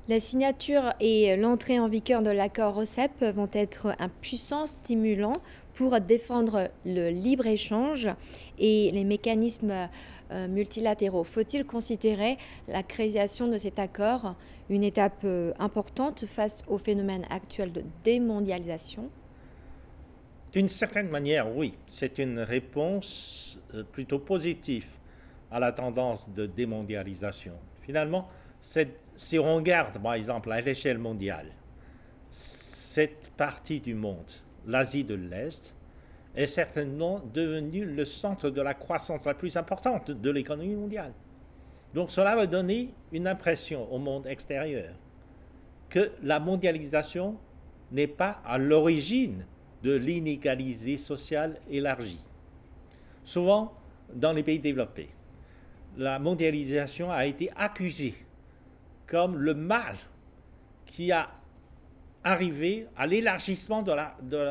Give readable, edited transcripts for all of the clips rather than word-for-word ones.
La signature et l'entrée en vigueur de l'accord RCEP vont être un puissant stimulant pour défendre le libre-échange et les mécanismes multilatéraux. Faut-il considérer la création de cet accord une étape importante face au phénomène actuel de démondialisation? D'une certaine manière, oui, c'est une réponse plutôt positive à la tendance de démondialisation. Finalement, si on regarde, par exemple, à l'échelle mondiale, cette partie du monde, l'Asie de l'Est, est certainement devenue le centre de la croissance la plus importante de l'économie mondiale. Donc cela va donner une impression au monde extérieur que la mondialisation n'est pas à l'origine de l'inégalité sociale élargie. Souvent, dans les pays développés, la mondialisation a été accusée comme le mal qui a arrivé à l'élargissement de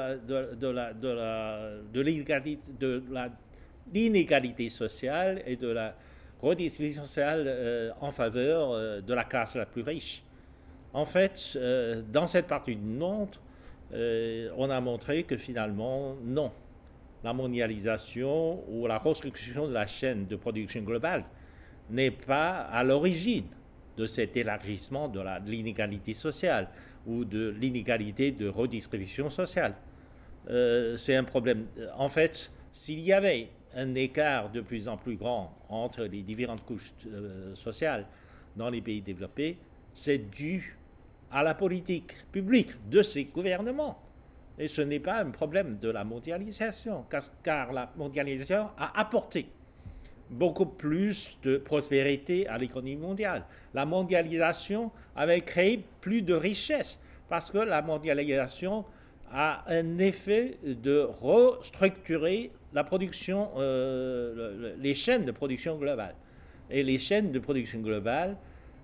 l'inégalité sociale et de la redistribution sociale en faveur de la classe la plus riche. En fait, dans cette partie du monde, on a montré que finalement, non. La mondialisation ou la restriction de la chaîne de production globale n'est pas à l'origine de cet élargissement de l'inégalité sociale ou de l'inégalité de redistribution sociale. C'est un problème. En fait, s'il y avait un écart de plus en plus grand entre les différentes couches sociales dans les pays développés, c'est dû à la politique publique de ces gouvernements. Et ce n'est pas un problème de la mondialisation, car la mondialisation a apporté beaucoup plus de prospérité à l'économie mondiale. La mondialisation avait créé plus de richesses, parce que la mondialisation a un effet de restructurer la production, les chaînes de production globale. Et les chaînes de production globale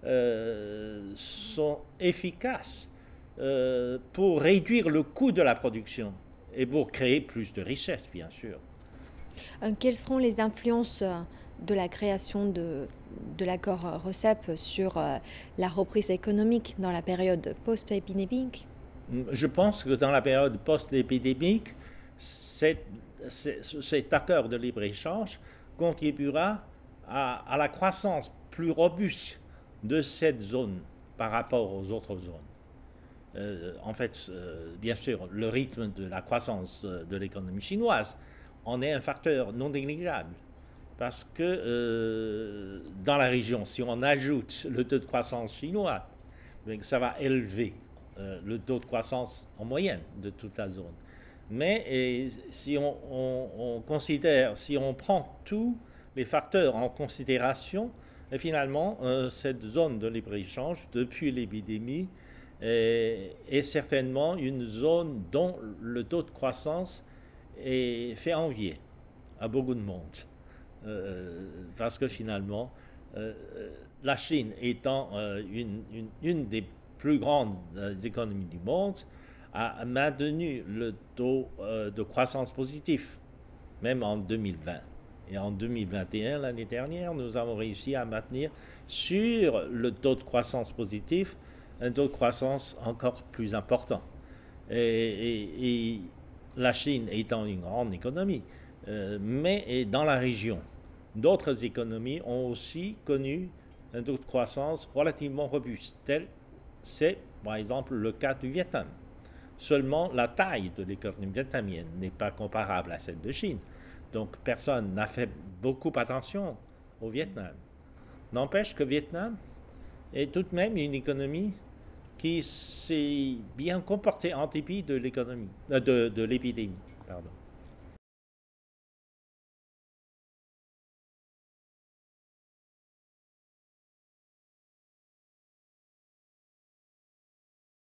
sont efficaces pour réduire le coût de la production et pour créer plus de richesses, bien sûr. Quelles seront les influences de la création de l'accord RCEP sur la reprise économique dans la période post-épidémique? Je pense que dans la période post-épidémique, cet accord de libre-échange contribuera à la croissance plus robuste de cette zone par rapport aux autres zones. En fait, bien sûr, le rythme de la croissance de l'économie chinoise en est un facteur non négligeable. Parce que dans la région, si on ajoute le taux de croissance chinois, ça va élever le taux de croissance en moyenne de toute la zone. Mais si on considère, si on prend tous les facteurs en considération, et finalement, cette zone de libre-échange, depuis l'épidémie, est certainement une zone dont le taux de croissance fait envier à beaucoup de monde. Parce que finalement, la Chine étant une des plus grandes économies du monde, a maintenu le taux de croissance positif, même en 2020. Et en 2021, l'année dernière, nous avons réussi à maintenir sur le taux de croissance positif un taux de croissance encore plus important. Et la Chine étant une grande économie, mais dans la région, d'autres économies ont aussi connu un taux de croissance relativement robuste. C'est par exemple le cas du Vietnam. Seulement la taille de l'économie vietnamienne n'est pas comparable à celle de Chine. Donc personne n'a fait beaucoup attention au Vietnam. N'empêche que le Vietnam est tout de même une économie qui s'est bien comportée en dépit de l'épidémie. Pardon.